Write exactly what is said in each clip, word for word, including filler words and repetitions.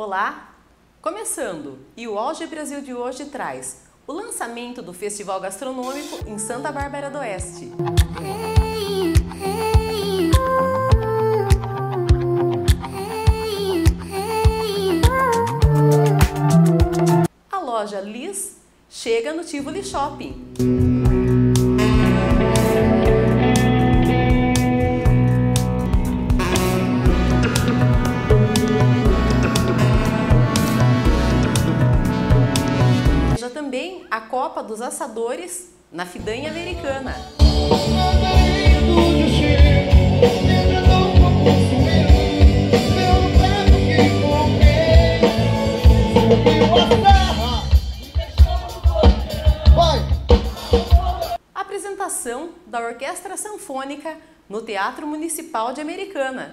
Olá! Começando! E o Auge Brasil de hoje traz o lançamento do Festival Gastronômico em Santa Bárbara do Oeste. A loja Liz chega no Tivoli Shopping. Veja também a Copa dos Assadores na Fidanha Americana. Apresentação da Orquestra Sanfônica no Teatro Municipal de Americana.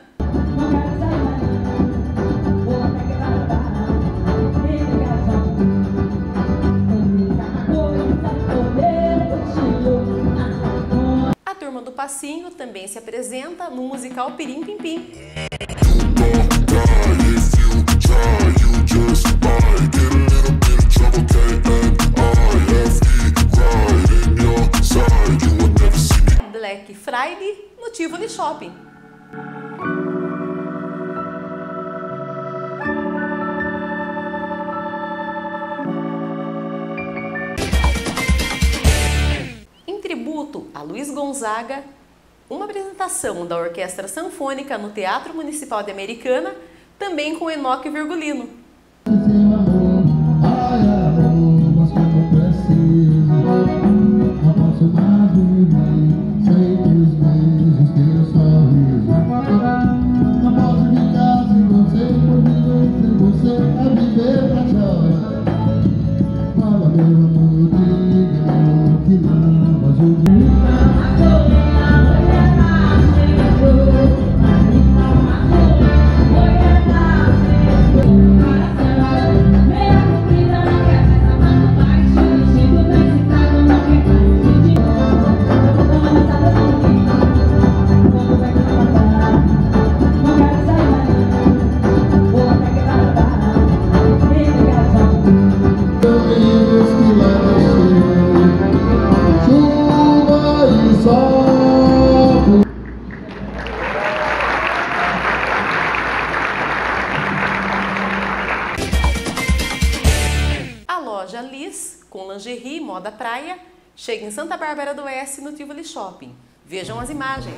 A Turma do Passinho também se apresenta no musical Pirim Pim Pim. Black Friday no Tivoli Shopping. Em tributo a Luiz Gonzaga, uma apresentação da Orquestra Sanfônica no Teatro Municipal de Americana, também com Enoque Virgulino. A loja Liz, com lingerie e moda praia, chega em Santa Bárbara do Oeste no Tivoli Shopping. Vejam as imagens.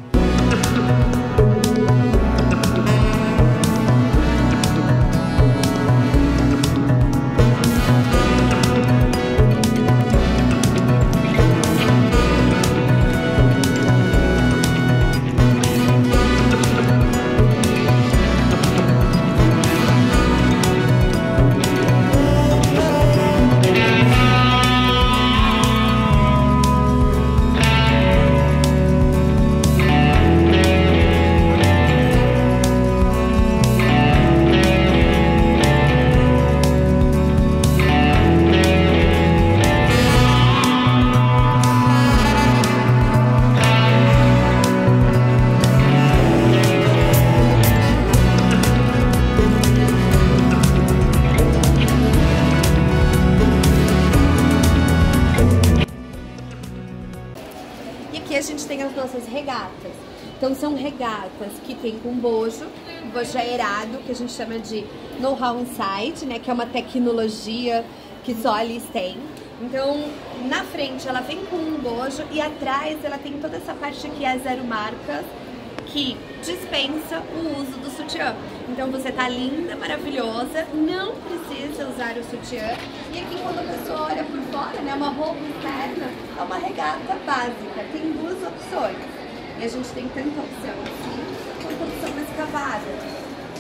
Aqui a gente tem as nossas regatas. Então são regatas que tem com bojo, bojo aerado, que a gente chama de know-how inside, né, que é uma tecnologia que só a Liz tem. Então na frente ela vem com um bojo e atrás ela tem toda essa parte aqui, a zero marcas, que dispensa o uso do sutiã. Então você tá linda, maravilhosa, não precisa usar o sutiã. E aqui quando a pessoa olha por fora, né, uma roupa interna, é uma regata básica, tem duas opções. E a gente tem tanta opção assim, quanto opção mais cavada.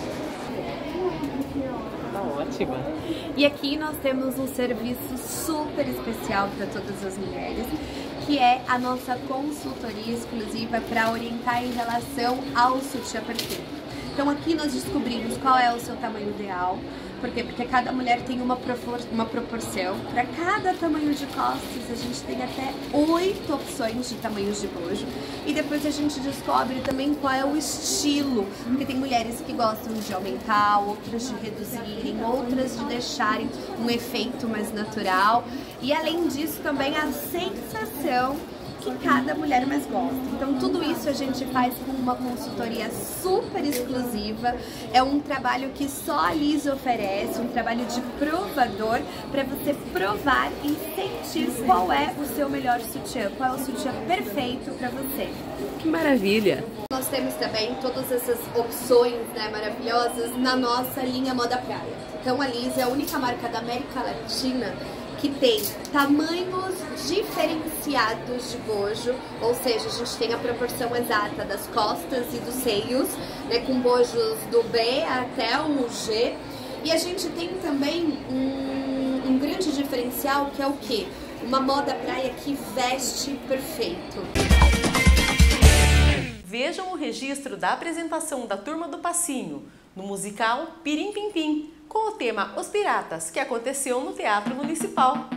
Tá ótima! E aqui nós temos um serviço super especial para todas as mulheres, que é a nossa consultoria exclusiva para orientar em relação ao sutiã perfeito. Então aqui nós descobrimos qual é o seu tamanho ideal, Por quê? Porque cada mulher tem uma, propor uma proporção. Para cada tamanho de costas, a gente tem até oito opções de tamanhos de bojo. E depois a gente descobre também qual é o estilo. Porque tem mulheres que gostam de aumentar, outras de reduzirem, outras de deixarem um efeito mais natural. E além disso, também a sensação que cada mulher mais gosta. Então tudo isso a gente faz com uma consultoria super exclusiva, é um trabalho que só a Liz oferece, um trabalho de provador para você provar e sentir qual é o seu melhor sutiã, qual é o sutiã perfeito para você. Que maravilha! Nós temos também todas essas opções, né, maravilhosas na nossa linha Moda Praia. Então a Liz é a única marca da América Latina que tem tamanhos diferenciados de bojo, ou seja, a gente tem a proporção exata das costas e dos seios, né, com bojos do B até o G. E a gente tem também um, um grande diferencial que é o quê? Uma moda praia que veste perfeito. Vejam o registro da apresentação da Turma do Passinho no musical Pirim Pim Pim, com o tema Os Piratas, que aconteceu no Teatro Municipal.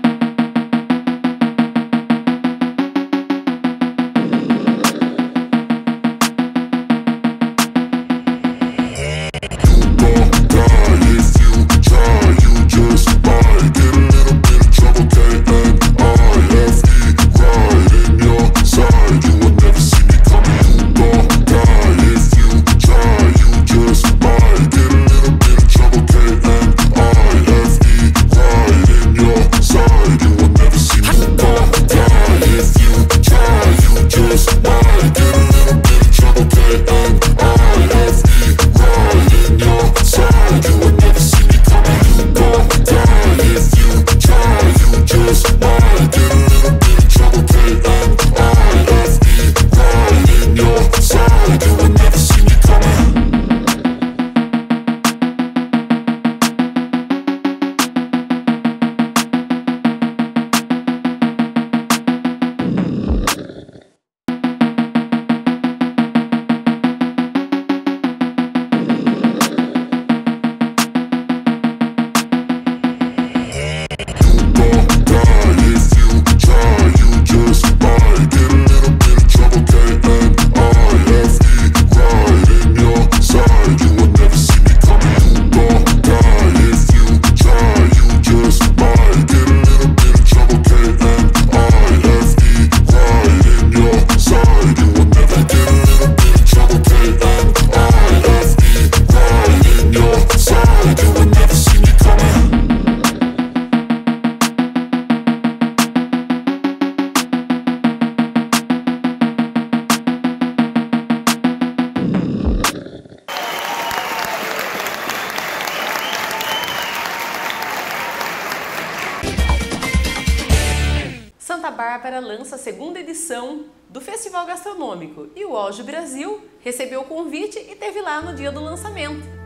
Santa Bárbara lança a segunda edição do Festival Gastronômico e o Auge Brasil recebeu o convite e esteve lá no dia do lançamento.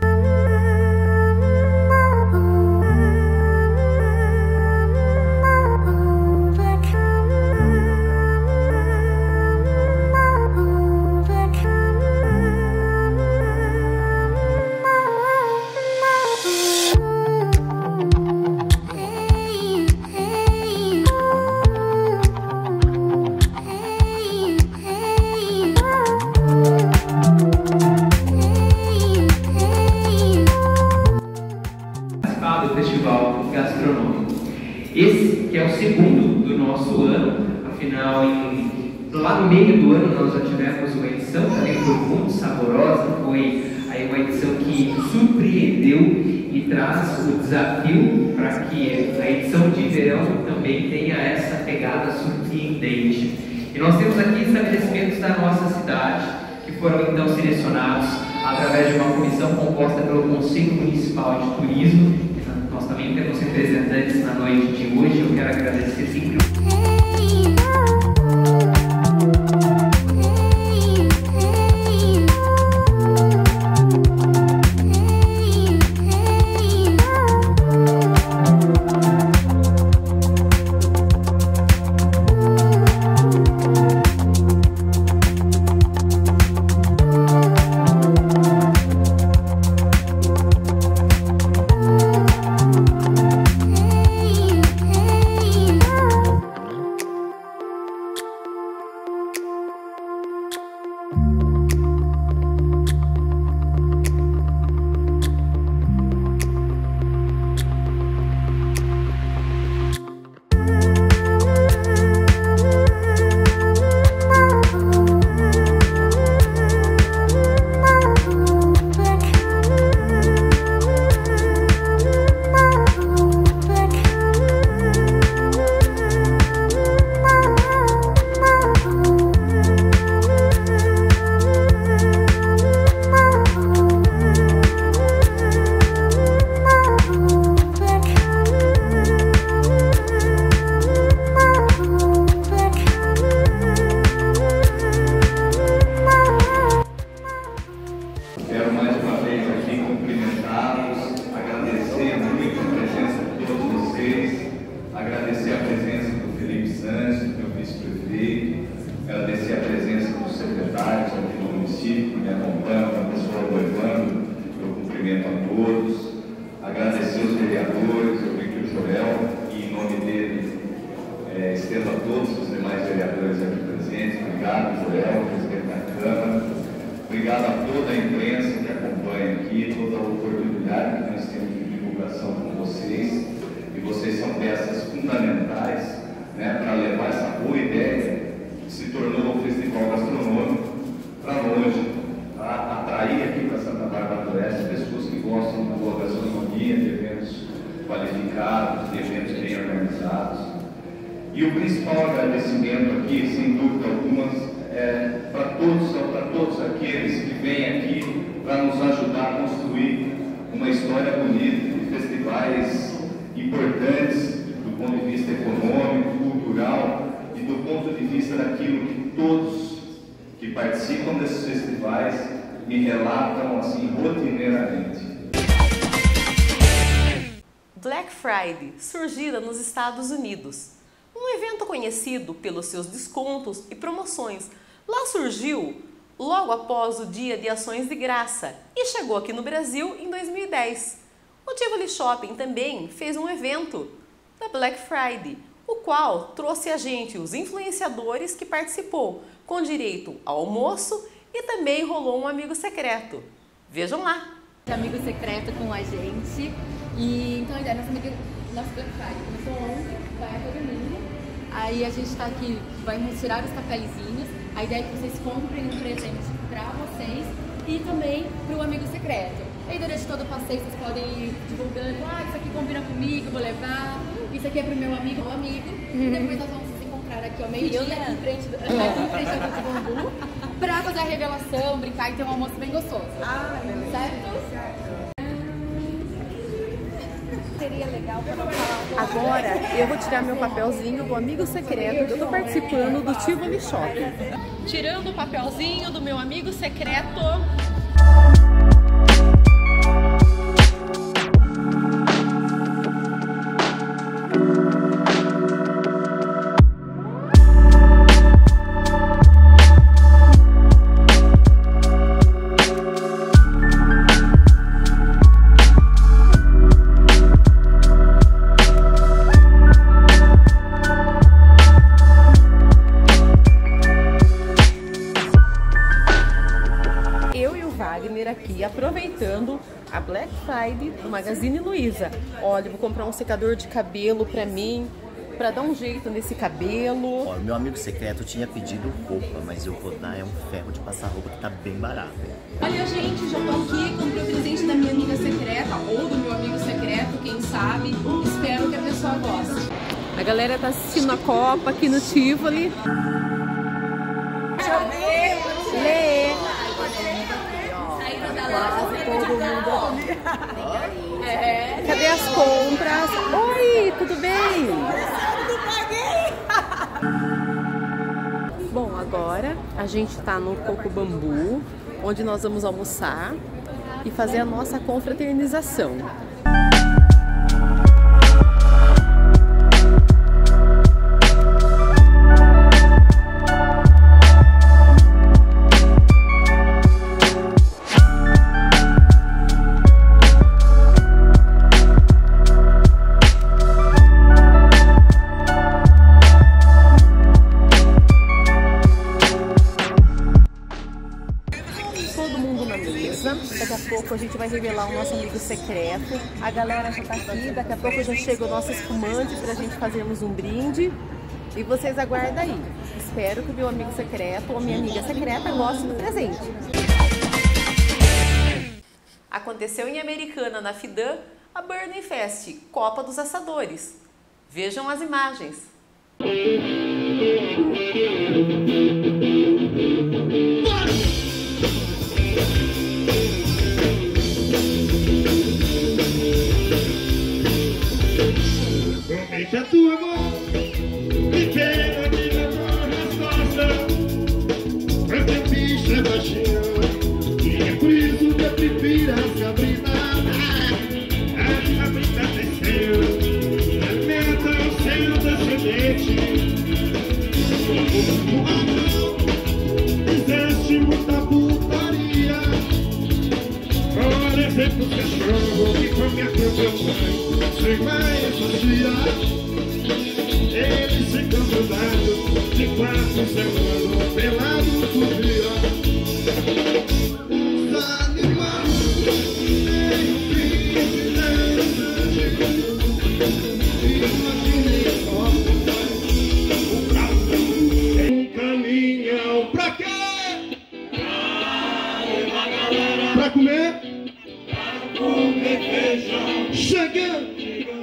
Esse que é o segundo do nosso ano, afinal, em, lá no meio do ano nós já tivemos uma edição, também foi muito saborosa, foi aí uma edição que surpreendeu e traz o desafio para que a edição de verão também tenha essa pegada surpreendente. E nós temos aqui estabelecimentos da nossa cidade que foram então selecionados através de uma comissão composta pelo Conselho Municipal de Turismo. Nós também temos representantes na noite de hoje. Eu quero agradecer sempre. todos, agradecer os vereadores, eu vi que o Joel, e em nome dele, é, estendo a todos os demais vereadores aqui presentes. Obrigado, Joel, presidente da Câmara. Obrigado a toda a imprensa que acompanha aqui, toda a oportunidade que nós temos de divulgação com vocês. E vocês são peças fundamentais, né, para levar essa boa ideia que se tornou o Festival Gastronômico para longe, para atrair aqui para Santa Bárbara do Oeste pessoas que gostam da boa gastronomia, de eventos qualificados, de eventos bem organizados. E o principal agradecimento aqui, sem dúvida alguma, é para todos, para todos aqueles que vêm aqui para nos ajudar a construir uma história bonita de festivais importantes do ponto de vista econômico, cultural e do ponto de vista daquilo que todos que participam desses festivais me relatam assim rotineiramente. Black Friday, surgida nos Estados Unidos. Um evento conhecido pelos seus descontos e promoções. Lá surgiu logo após o Dia de Ações de Graça e chegou aqui no Brasil em dois mil e dez. O Tivoli Shopping também fez um evento da Black Friday, o qual trouxe a gente os influenciadores que participou, com direito ao almoço e também rolou um amigo secreto. Vejam lá! Amigo secreto com a gente. E então a ideia, nossa, amiga, nossa Black Friday começou ontem, vai até domingo. Aí a gente tá aqui, vai tirar os cafezinhos. A ideia é que vocês comprem um presente pra vocês e também pro amigo secreto. Aí durante todo o passeio vocês podem ir divulgando, ah, isso aqui combina comigo, vou levar, isso aqui é pro meu amigo, meu amigo. Uhum. E depois nós vamos se encontrar aqui ao meio-dia, aqui em frente do, aqui em frente ao Coco Bambu, pra fazer a revelação, brincar e ter um almoço bem gostoso. Ah, beleza. Certo? Certo. Seria legal para falar. Agora eu vou tirar meu papelzinho do amigo secreto que eu tô participando do Tivoli Shopping. Tirando o papelzinho do meu amigo secreto. Aqui aproveitando a Black Friday do Magazine Luiza. Olha, vou comprar um secador de cabelo pra mim, pra dar um jeito nesse cabelo. Olha, meu amigo secreto tinha pedido roupa, mas eu vou dar é um ferro de passar roupa que tá bem barato. Olha, gente, já tô aqui, comprei o presente da minha amiga secreta ou do meu amigo secreto, quem sabe. Espero que a pessoa goste. A galera tá assistindo a Copa aqui no Tivoli. Deixa eu ver. Lê. Todo mundo. É. Cadê as compras? Oi, tudo bem? Bom, agora a gente tá no Coco Bambu, onde nós vamos almoçar e fazer a nossa confraternização. Daqui a pouco a gente vai revelar o nosso amigo secreto. A galera já tá aqui, daqui a pouco já chega o nosso espumante pra gente fazermos um brinde. E vocês aguardem aí. Espero que o meu amigo secreto ou minha amiga secreta goste do presente. Aconteceu em Americana, na Fidan, a Burning Fest, Copa dos Assadores. Vejam as imagens. Deixa a tua mão me pega aqui na tua resposta. Porque bicho é baixinho e é por isso que eu prefiro a Sabrina. A Sabrina desceu, alimenta o seu descendente. levei pros cachorros que comia com meu pai. Sem mais sociedade, eles ficam grudados de quatro semanas, pelados por dia. Os animais nem o fim, nem um caminhão pra quê? Pra comer? Pra comer feijão. Chegando.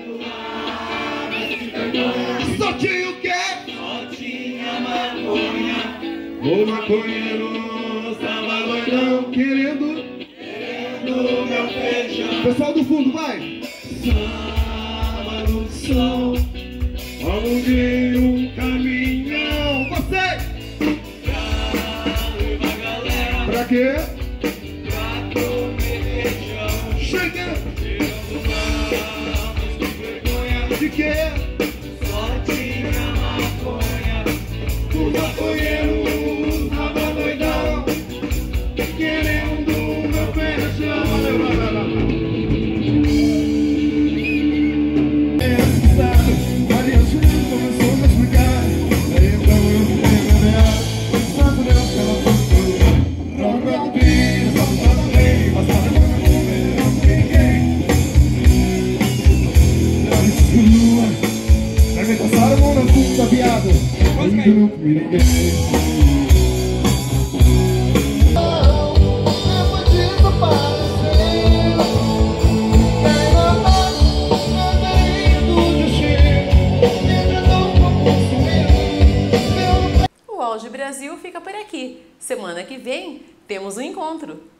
Só tinha o quê? Só tinha maconha. O maconheiro estava doidão, querendo, querendo meu feijão. Pessoal do fundo, vai! Estava no sol, vamos ver um caminhão. Você! Pra levar galera. Pra quê? Pra comer feijão. Chega! Chegando lá, mas que vergonha. De quê? Só tinha maconha. O maconheiro tava doidão, querendo meu feijão. Essa variação começou a me explicar. Então eu fui enganar, pensando Deus que ela foi. Roubando bis, roubando lei, passando a mão comer ninguém. Não escura, vai me passar a mão na puta, viado. Ainda não comi ninguém. O Auge Brasil fica por aqui. Semana que vem temos um encontro.